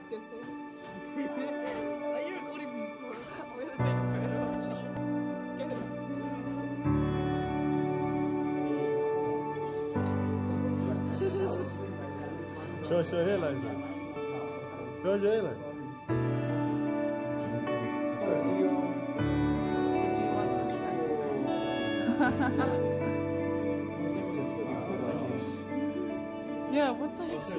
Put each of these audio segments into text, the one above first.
can say it. Are you recording me? I'm gonna take a photo. Get it. Show your hairline. Show your hairline. Did you want this time? Yeah, what the heck?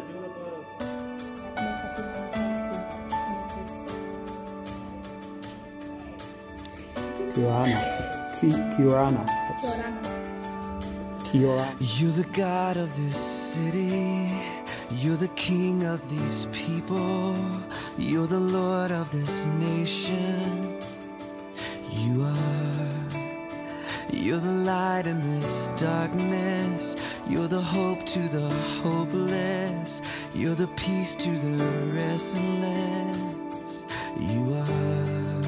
Kiorana. You're the God of this city. You're the King of these people. You're the Lord of this nation. You are. You're the light in this darkness. You're the hope to the hopeless. You're the peace to the restless. You are.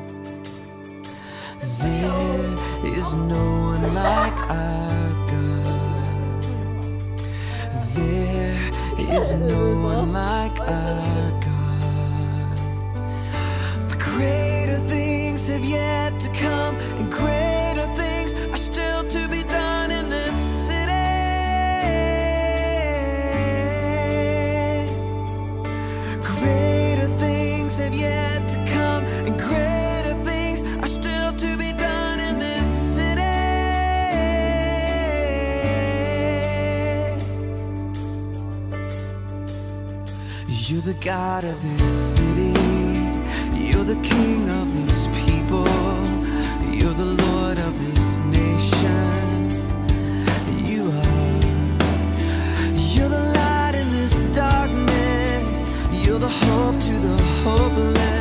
There is no one like our God. There is no one like our God. For greater things have yet to come, and greater things are still to be done in this city. Greater things have yet to come, and greater things are still to be done in this city. You're the God of this city. You're the King of these people. You're the Lord of this nation. You are. You're the light in this darkness. You're the hope to the hopeless.